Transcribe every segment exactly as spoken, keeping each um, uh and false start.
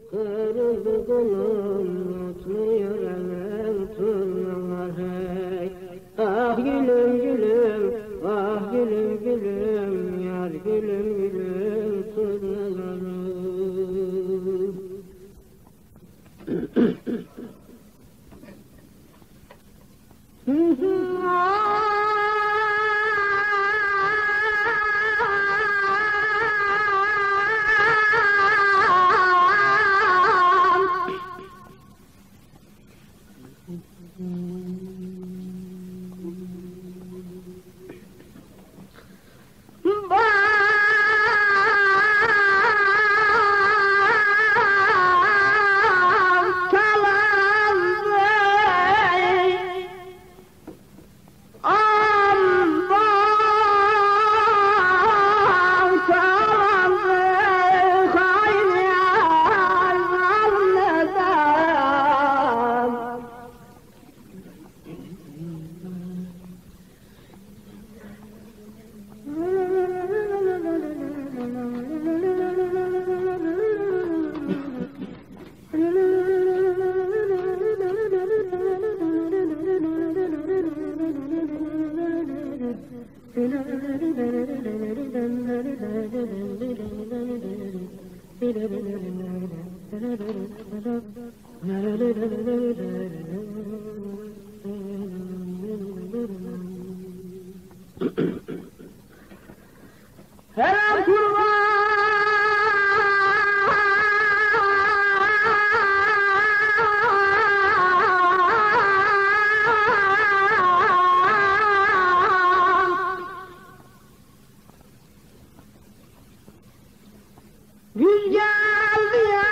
kırıldı kolum, tutmuyor elem turnalar hey. Ah gülüm gülüm, ah gülüm gülüm, yar gülüm gülüm turnalarım. Helal kurban! Güz geldi ya!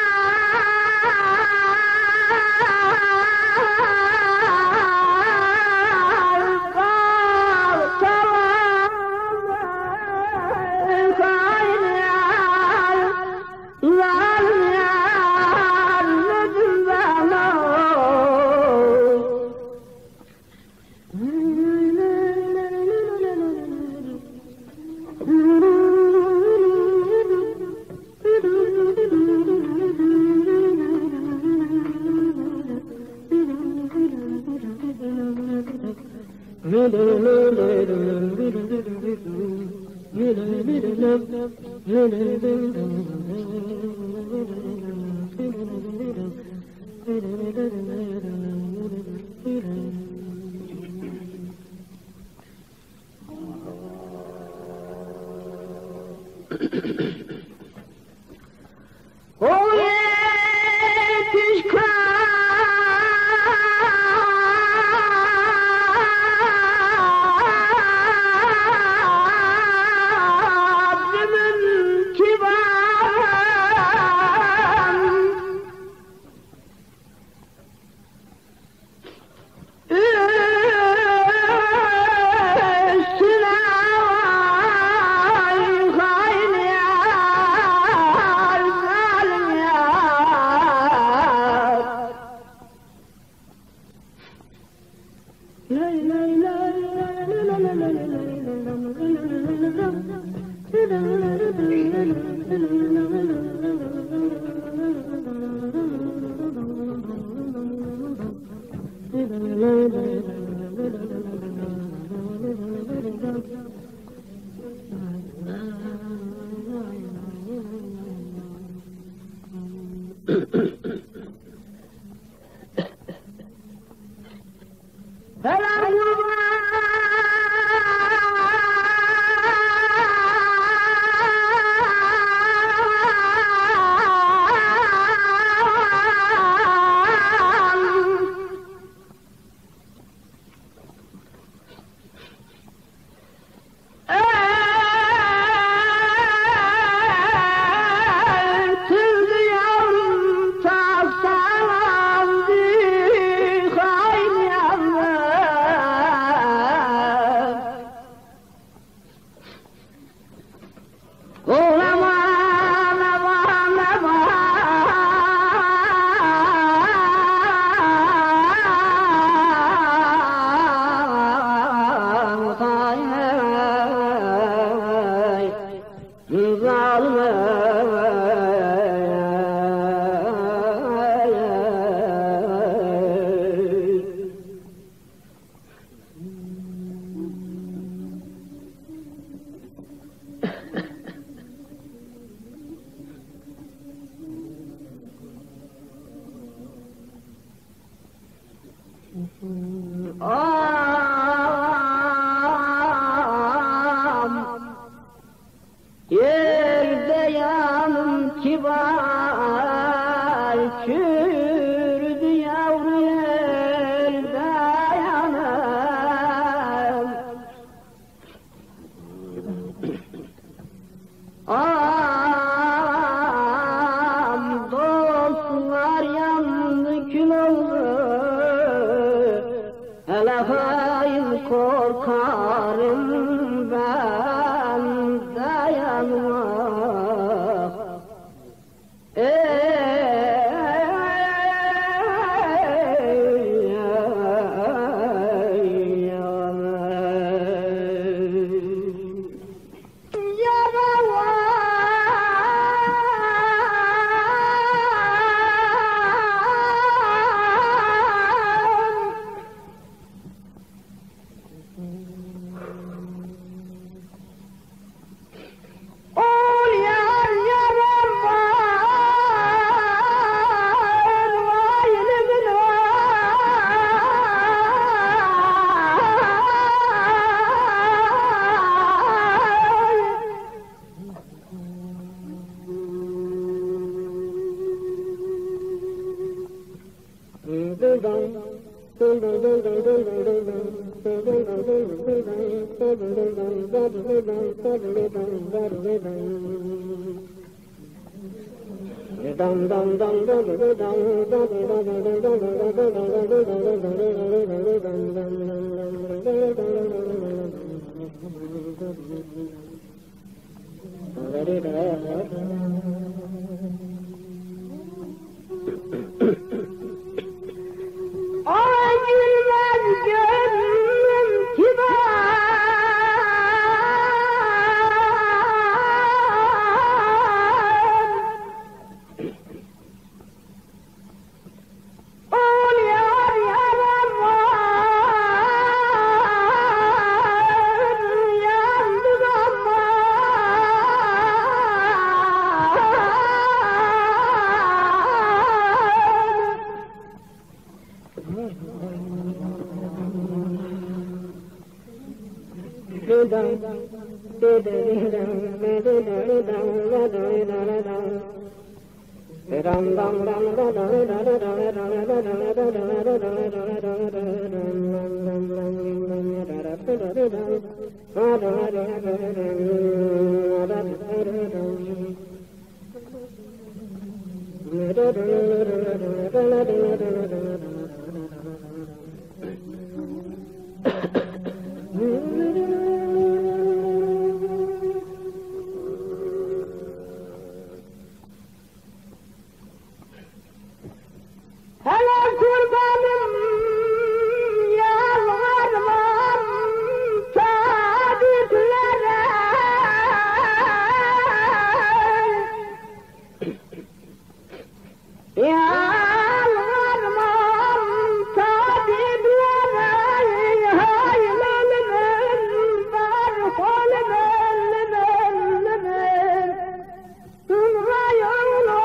çürdü yavru el dayanam. Am dostlar yandı kül oldu, hele hayır korkarım ben dayanmak. Ey ay gülmez gönlüm kibar, ol yar yaram var, yandım ama hele kurbanım yalvarmam tabiplere, yalvarmam tabiplere, haylımın var holümün ölümün sonra yollar.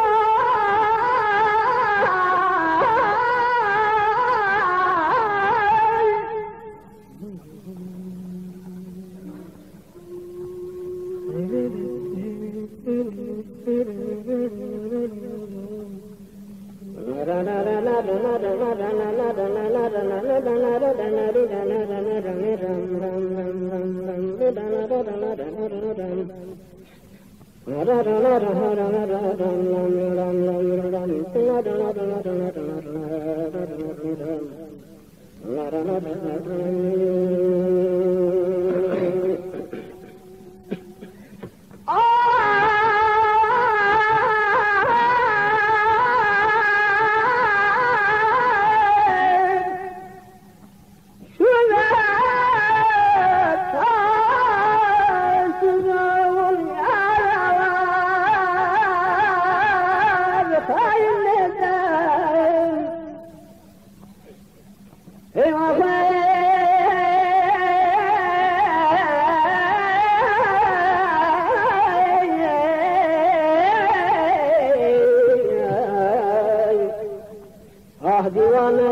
Ah divane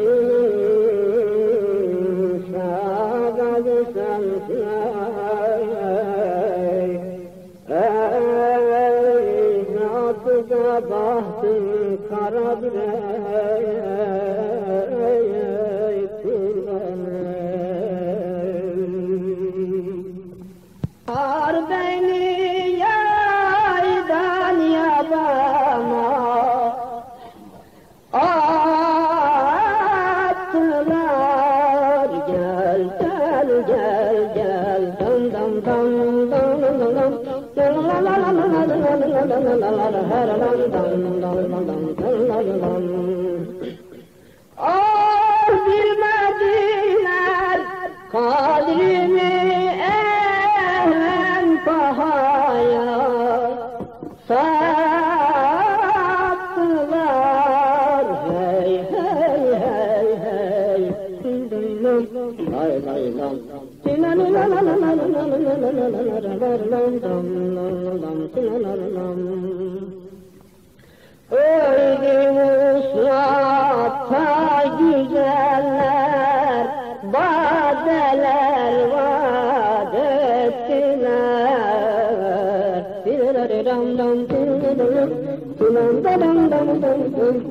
gönlüm şagadı sansay, ey zatı bahtın kara birey kurbanım. Ar beni yaydan yabana attılar, gel gel gel gel dam dam dam dam dam dam ah bilmediler kadrimi en pahaya sattılar, hey hey hey hey hay hay lam öldü Mustafa güzeller, badeler vaat ettiler. Dam dam dam dam dam dam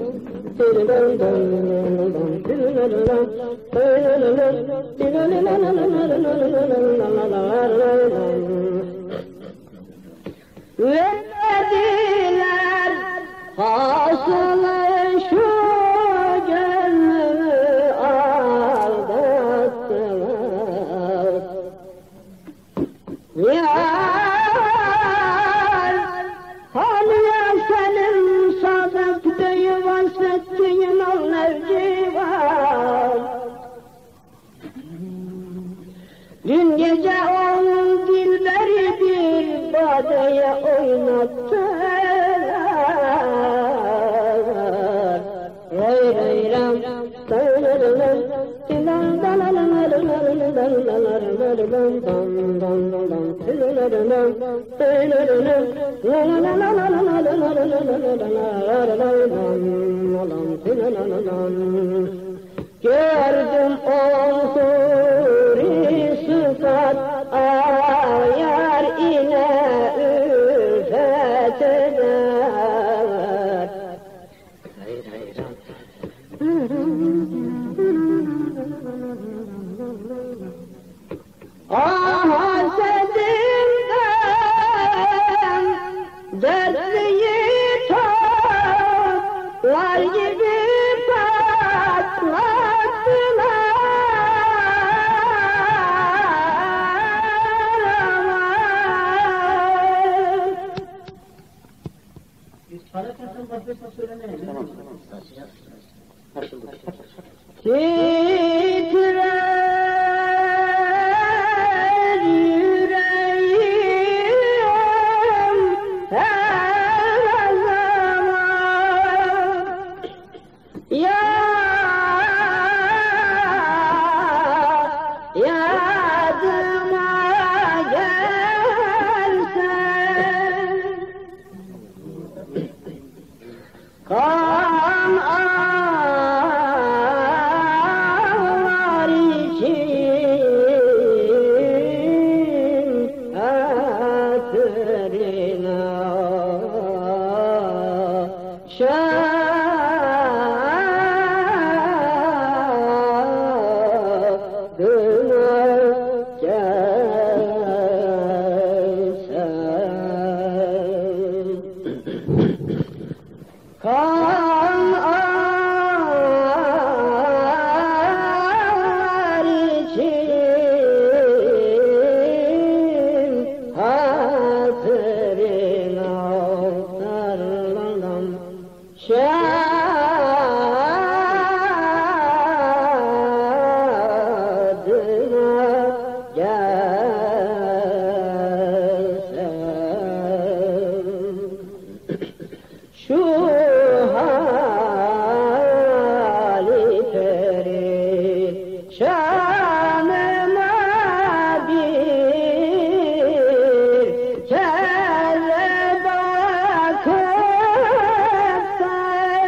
verdiler hasılı şu gönlümü aldattılar. Yar hani ya senin sadık deyip vasfettiğin ol nevcivan. Dün gece on dilberi bir badeye oynattılar. Ray ray ram dalalalım dilan dalalalım dalalalım dam dam dam dalalalım dalalalım. Gördüm onsuri sıfat ayar ile ülfet eder. Ah hasedimden dertliyi toplar gibi titrer yüreğim her zaman ya yadıma gelsen kan ağlar için hatırına şadıma gelsen kan ağlar için hatırına sarılalım şadıma gelsen şu şanıma bir kere bakıp da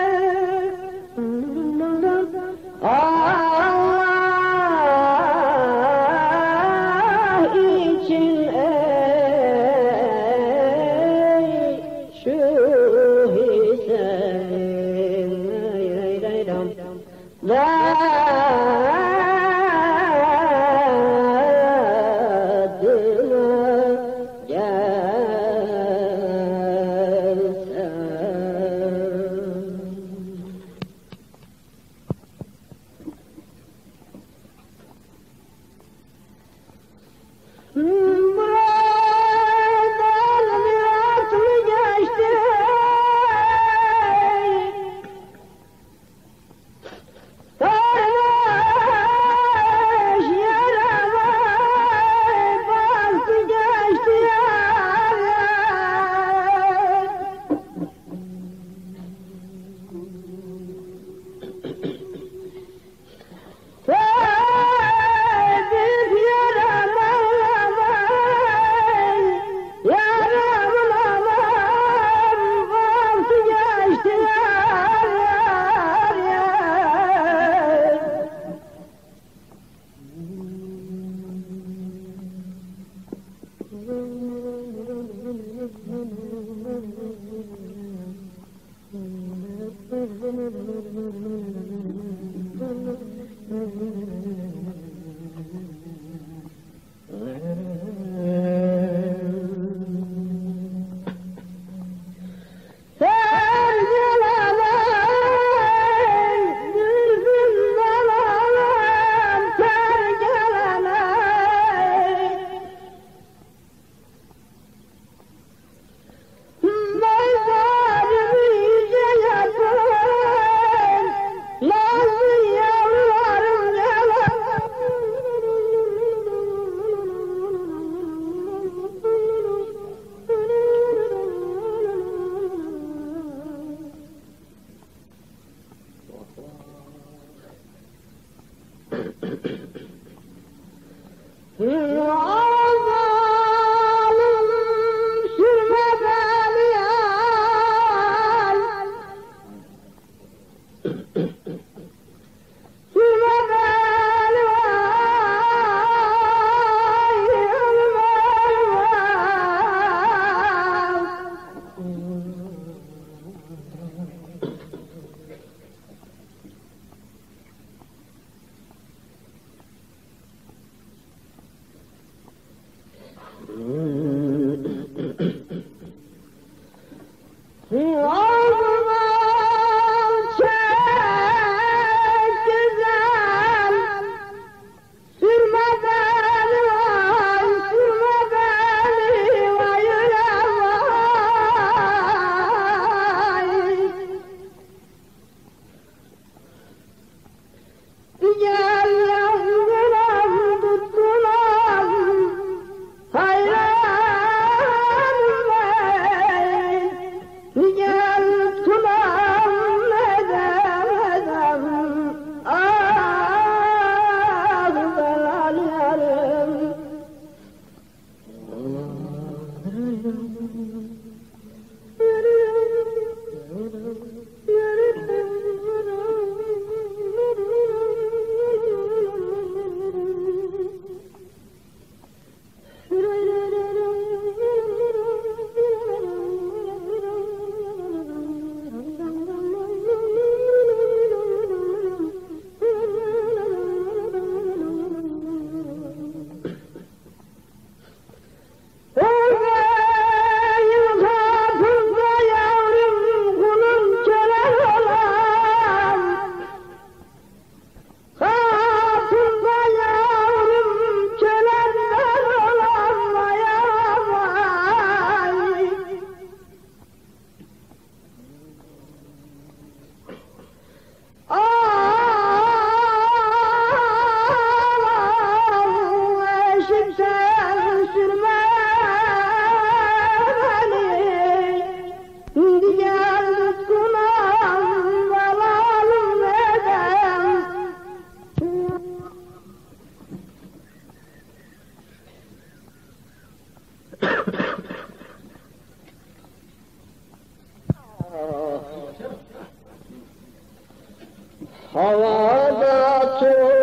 Havada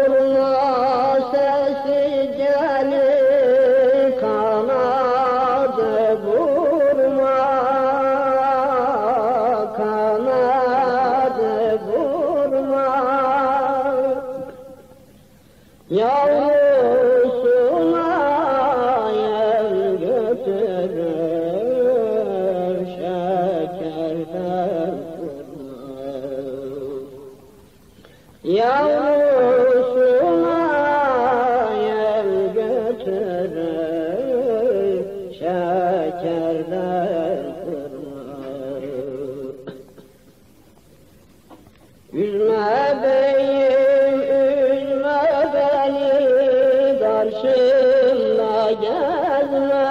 turna sesi gelir, kanadı vurma, kanadı vurma. Yavrusuna yem götürür, şekerden yavrusuna yem götürür, şekerden kırmar. Üzme beyim, üzme beni, karşımda gezme,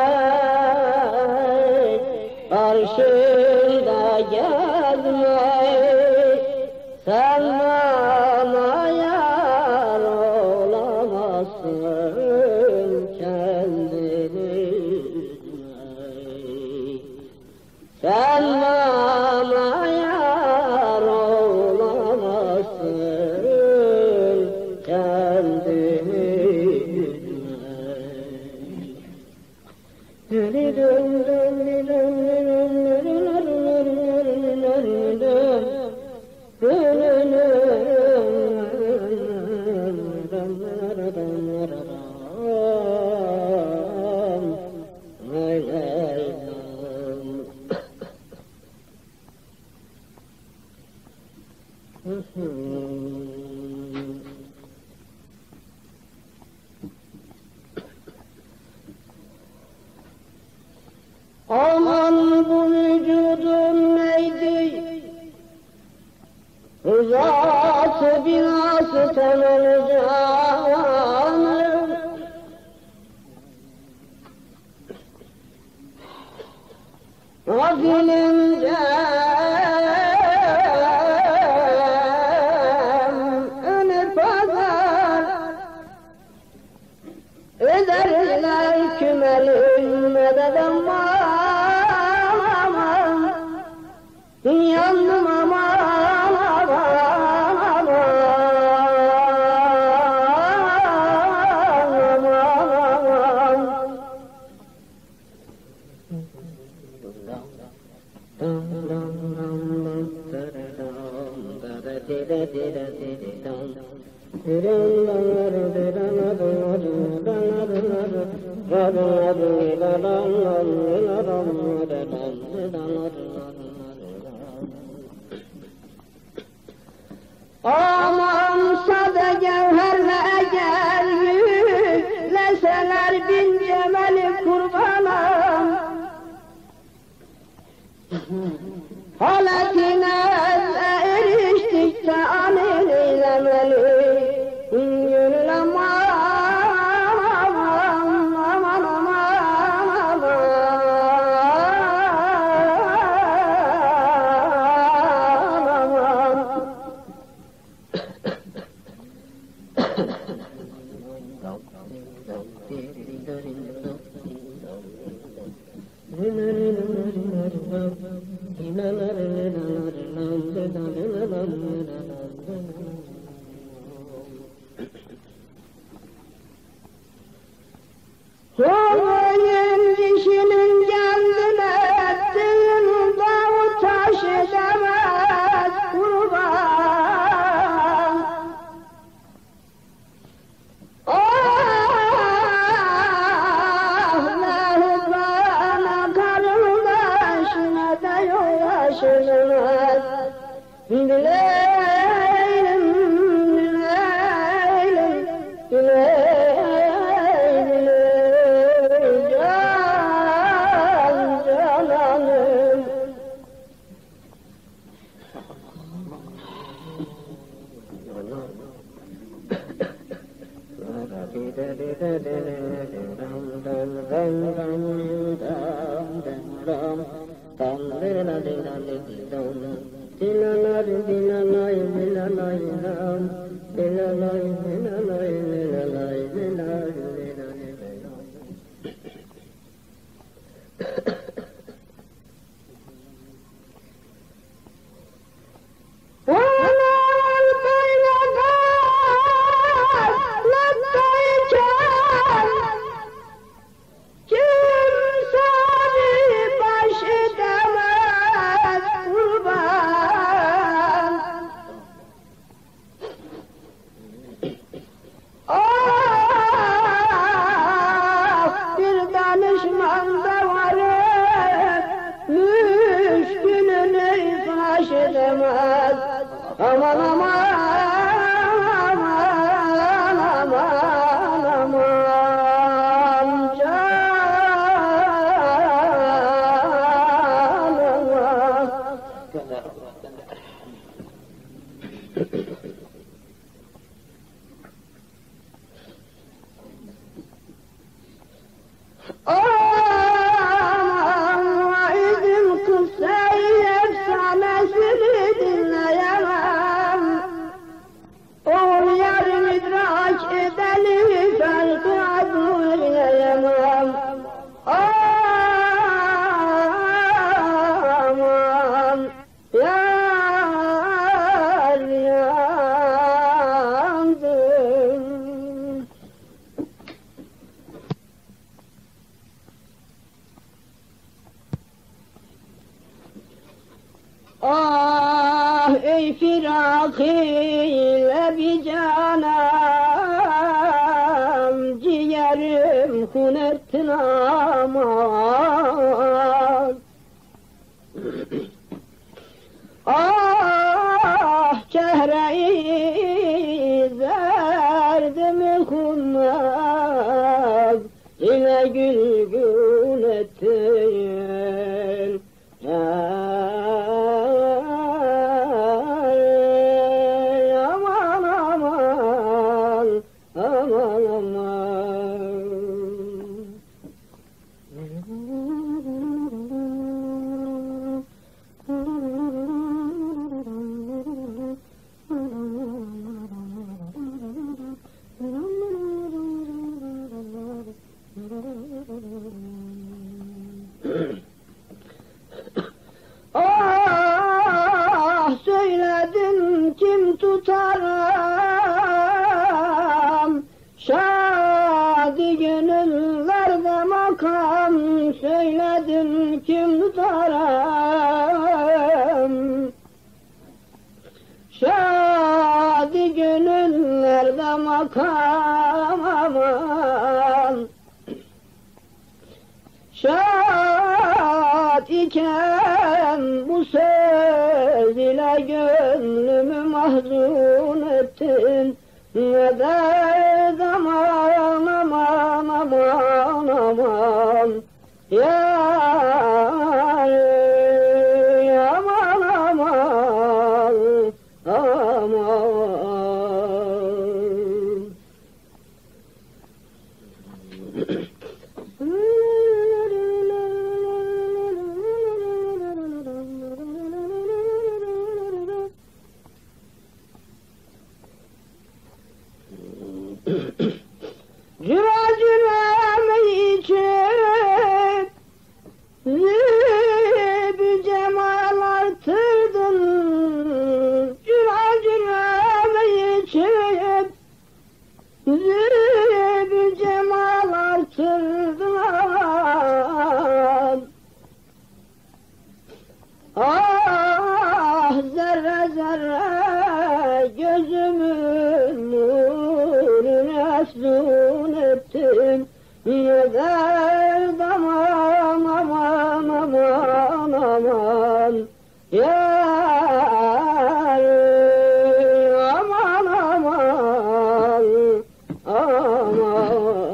karşımda gezme. Sen bana yar olamazsın, kendini üzme. Sen bana yar olamazsın, kendini aman bu vücudun neydi? Rızası binası tanır canım. Razilimce önür pazar Aman sade gevherle gel yükleseler bin cemeli kurbanım. Haletine eriştikçe anil eylemeli. Gönül aman aman aman aman aman. Koyun dişinin kendine ettiğin dağı taş edemez kurban. Ah ne hübrana kardeş ne de yol yaşınmaz. Dileylim, dileylim, dileylim, dileylim, can cananım. Aman aman aman aman aman aman vaidim kıssayı efsanesini dinleyemem. Oğul yarım idrak edeni felkı adleyemem. Aman yar yandım. Ah ey firak ile bir canım, ciğerim hun ettin aman. Ah çehre-i derdimi hunmaz, ile gülgün ettin. Aman aman aman aman. Ah söyledim kim tutarım, şadi gönüllerde makam. Söyledim kim tutarım, şadi bakamam. Şad iken bu söz ile gönlümü mahzun ettin. Ne dert aman aman aman aman. Yar aman aman aman. Cüra cürame içip zübü cemal artırdın. Cüra cürame içip zübü cemal artırdın. Ah zerre zerre gözümün nurunu efsun ettim. Ne dert aman aman aman aman. Yar aman aman aman.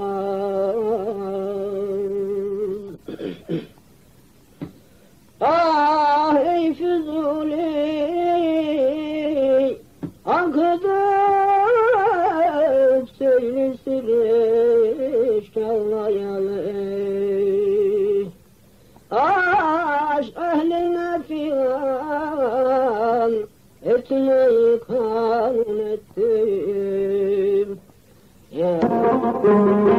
Ah ey Füzuli, akıdıp söylesini şallayalı. Aşk ehline figan etmeyi kanun ettim. Ya